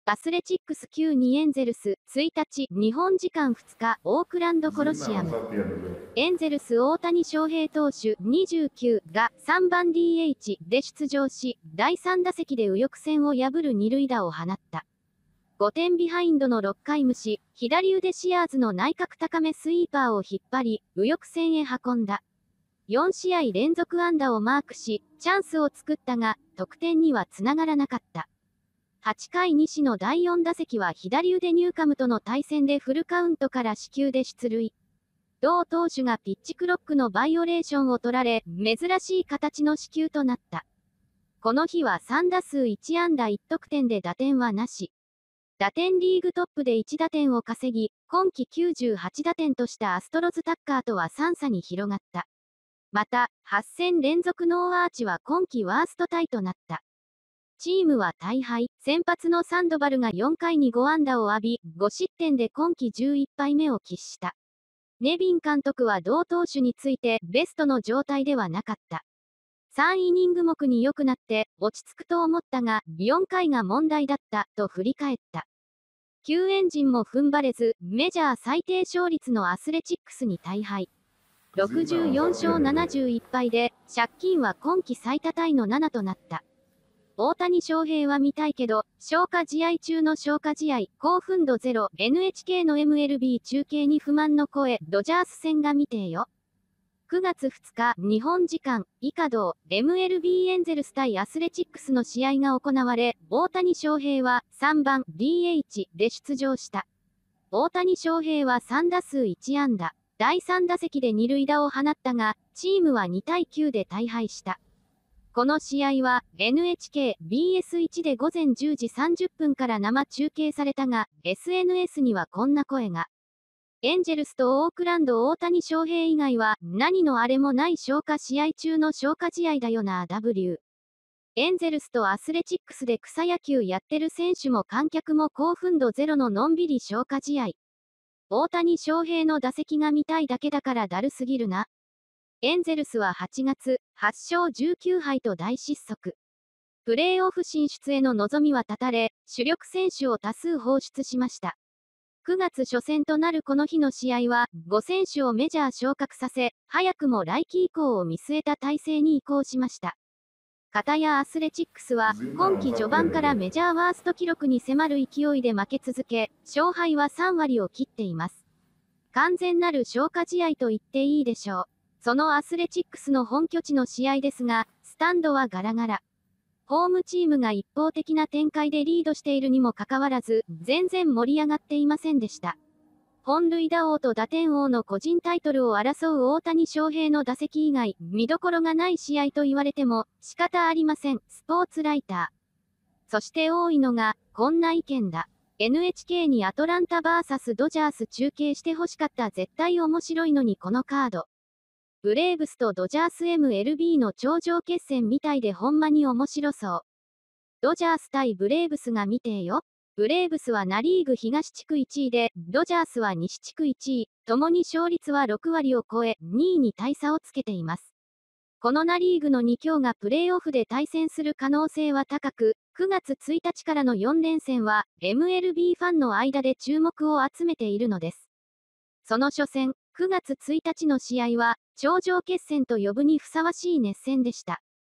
アスレチックス9-2エンゼルス、1日、日本時間2日、オークランドコロシアム。エンゼルス大谷翔平投手29が3番 DH で出場し、第3打席で右翼線を破る二塁打を放った。5点ビハインドの6回無視、左腕シアーズの内角高めスイーパーを引っ張り、右翼線へ運んだ。4試合連続安打をマークし、チャンスを作ったが、得点にはつながらなかった。8回西の第4打席は左腕ニューカムとの対戦でフルカウントから四球で出塁。同投手がピッチクロックのバイオレーションを取られ、珍しい形の四球となった。この日は3打数1安打1得点で打点はなし。打点リーグトップで1打点を稼ぎ、今季98打点としたアストロズタッカーとは3差に広がった。また、8戦連続ノーアーチは今季ワーストタイとなった。チームは大敗、先発のサンドバルが4回に5安打を浴び、5失点で今季11敗目を喫した。ネビン監督は同投手についてベストの状態ではなかった。3イニング目に良くなって落ち着くと思ったが、4回が問題だったと振り返った。救援陣も踏ん張れず、メジャー最低勝率のアスレチックスに大敗。64勝71敗で、借金は今季最多タイの7となった。大谷翔平は見たいけど、消化試合中の消化試合、興奮度ゼロ、NHK の MLB 中継に不満の声、ドジャース戦が見てーよ。9月2日、日本時間、以下同、MLB エンゼルス対アスレチックスの試合が行われ、大谷翔平は3番 DH で出場した。大谷翔平は3打数1安打。第3打席で二塁打を放ったが、チームは2対9で大敗した。この試合は NHK、BS1 で午前10時30分から生中継されたが、SNS にはこんな声が。エンジェルスとオークランド大谷翔平以外は何のあれもない消化試合中の消化試合だよな W。エンゼルスとアスレチックスで草野球やってる選手も観客も興奮度ゼロののんびり消化試合。大谷翔平の打席が見たいだけだからだるすぎるな。エンゼルスは8月、8勝19敗と大失速。プレーオフ進出への望みは絶たれ、主力選手を多数放出しました。9月初戦となるこの日の試合は、5選手をメジャー昇格させ、早くも来季以降を見据えた体制に移行しました。片やアスレチックスは、今季序盤からメジャーワースト記録に迫る勢いで負け続け、勝敗は3割を切っています。完全なる消化試合と言っていいでしょう。そのアスレチックスの本拠地の試合ですが、スタンドはガラガラ。ホームチームが一方的な展開でリードしているにもかかわらず、全然盛り上がっていませんでした。本塁打王と打点王の個人タイトルを争う大谷翔平の打席以外、見どころがない試合と言われても仕方ありません。スポーツライター。そして多いのが、こんな意見だ。NHK にアトランタ VS ドジャース中継してほしかった。絶対面白いのにこのカード。ブレーブスとドジャース MLB の頂上決戦みたいでほんまに面白そう。ドジャース対ブレーブスが見てーよ。ブレーブスはナリーグ東地区1位で、ドジャースは西地区1位、ともに勝率は6割を超え、2位に大差をつけています。このナリーグの2強がプレーオフで対戦する可能性は高く、9月1日からの4連戦は、MLB ファンの間で注目を集めているのです。その初戦、9月1日の試合は、頂上決戦と呼ぶにふさわしい熱戦でした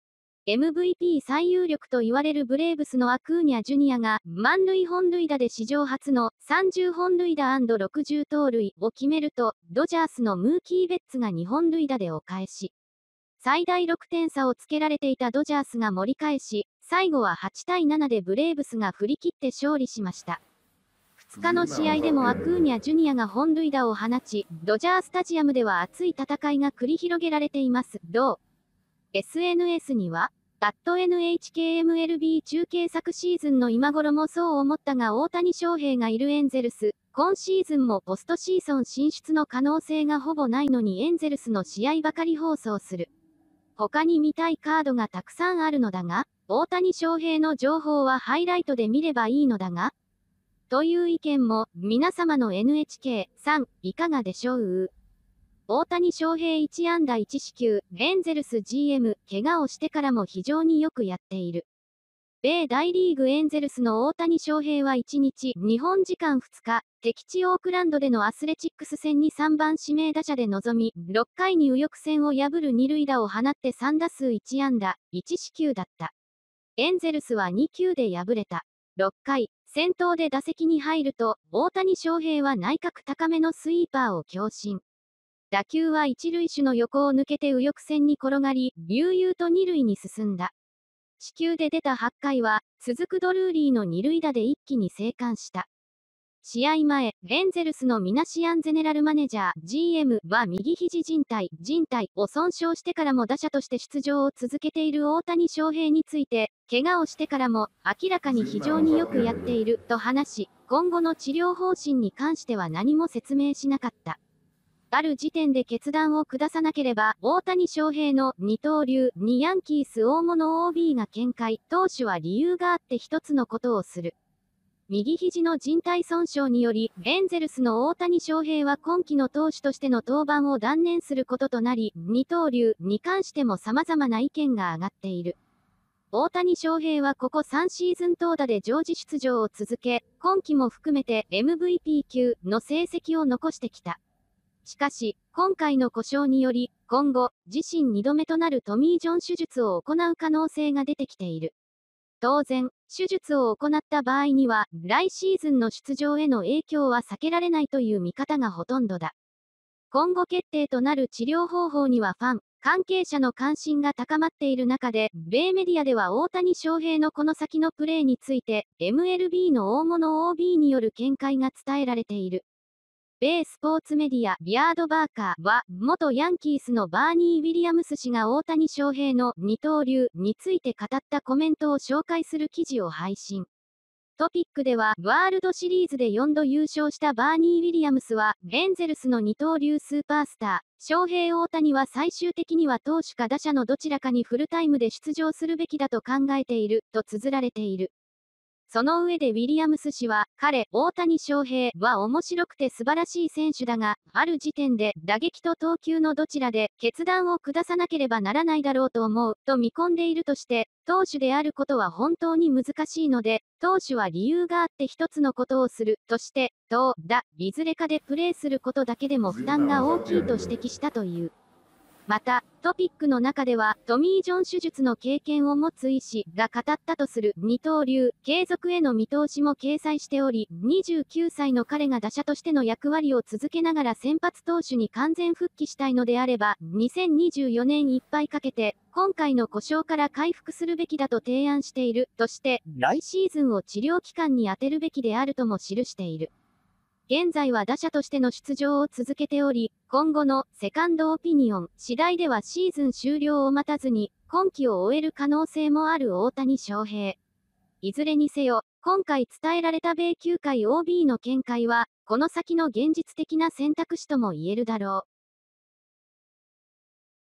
。MVP 最有力と言われるブレーブスのアクーニャ・ジュニアが満塁本塁打で史上初の30本塁打 &60 盗塁を決めると、ドジャースのムーキー・ベッツが2本塁打でお返し。最大6点差をつけられていたドジャースが盛り返し、最後は8対7でブレーブスが振り切って勝利しました。2日の試合でもアクーニャ・ジュニアが本塁打を放ち、ドジャースタジアムでは熱い戦いが繰り広げられています。SNS には、NHKMLB 中継昨シーズンの今頃もそう思ったが大谷翔平がいるエンゼルス、今シーズンもポストシーズン進出の可能性がほぼないのにエンゼルスの試合ばかり放送する。他に見たいカードがたくさんあるのだが、大谷翔平の情報はハイライトで見ればいいのだが、という意見も、皆様の NHK さん、いかがでしょう？大谷翔平1安打1四球、エンゼルス GM、怪我をしてからも非常によくやっている。 米大リーグエンゼルスの大谷翔平は1日、日本時間2日、敵地オークランドでのアスレチックス戦に3番指名打者で臨み、6回に右翼線を破る二塁打を放って3打数1安打、1四球だった。エンゼルスは2球で敗れた。6回、先頭で打席に入ると、大谷翔平は内角高めのスイーパーを強振。打球は一塁手の横を抜けて右翼線に転がり、悠々と二塁に進んだ。四球で出た8回は、続くドルーリーの二塁打で一気に生還した。試合前、エンゼルスのミナシアンゼネラルマネジャー GM は右肘靭帯を損傷してからも打者として出場を続けている大谷翔平について、怪我をしてからも明らかに非常によくやっていると話し、今後の治療方針に関しては何も説明しなかった。ある時点で決断を下さなければ、大谷翔平の二刀流にヤンキース大物 OB が見解、投手は理由があって一つのことをする。右肘の靭帯損傷により、エンゼルスの大谷翔平は今季の投手としての登板を断念することとなり、二刀流に関しても様々な意見が上がっている。大谷翔平はここ3シーズン投打で常時出場を続け、今季も含めて MVP 級の成績を残してきた。しかし、今回の故障により、今後、自身2度目となるトミー・ジョン手術を行う可能性が出てきている。当然、手術を行った場合には、来シーズンの出場への影響は避けられないという見方がほとんどだ。今後決定となる治療方法にはファン、関係者の関心が高まっている中で、米メディアでは大谷翔平のこの先のプレーについて、MLB の大物 OB による見解が伝えられている。米スポーツメディア、ビアードバーカーは、元ヤンキースのバーニー・ウィリアムス氏が大谷翔平の二刀流について語ったコメントを紹介する記事を配信。トピックでは、ワールドシリーズで4度優勝したバーニー・ウィリアムスは、エンゼルスの二刀流スーパースター、翔平大谷は最終的には投手か打者のどちらかにフルタイムで出場するべきだと考えている、と綴られている。その上でウィリアムス氏は、大谷翔平は面白くて素晴らしい選手だが、ある時点で打撃と投球のどちらで決断を下さなければならないだろうと思う、と見込んでいるとして、投手であることは本当に難しいので、投手は理由があって一つのことをする、として、いずれかでプレーすることだけでも負担が大きいと指摘したという。また、トピックの中では、トミー・ジョン手術の経験を持つ医師が語ったとする二刀流、継続への見通しも掲載しており、29歳の彼が打者としての役割を続けながら先発投手に完全復帰したいのであれば、2024年いっぱいかけて、今回の故障から回復するべきだと提案している、として、来シーズンを治療期間に充てるべきであるとも記している。現在は打者としての出場を続けており、今後のセカンドオピニオン次第ではシーズン終了を待たずに、今季を終える可能性もある大谷翔平。いずれにせよ、今回伝えられた米球界 OB の見解は、この先の現実的な選択肢とも言えるだろう。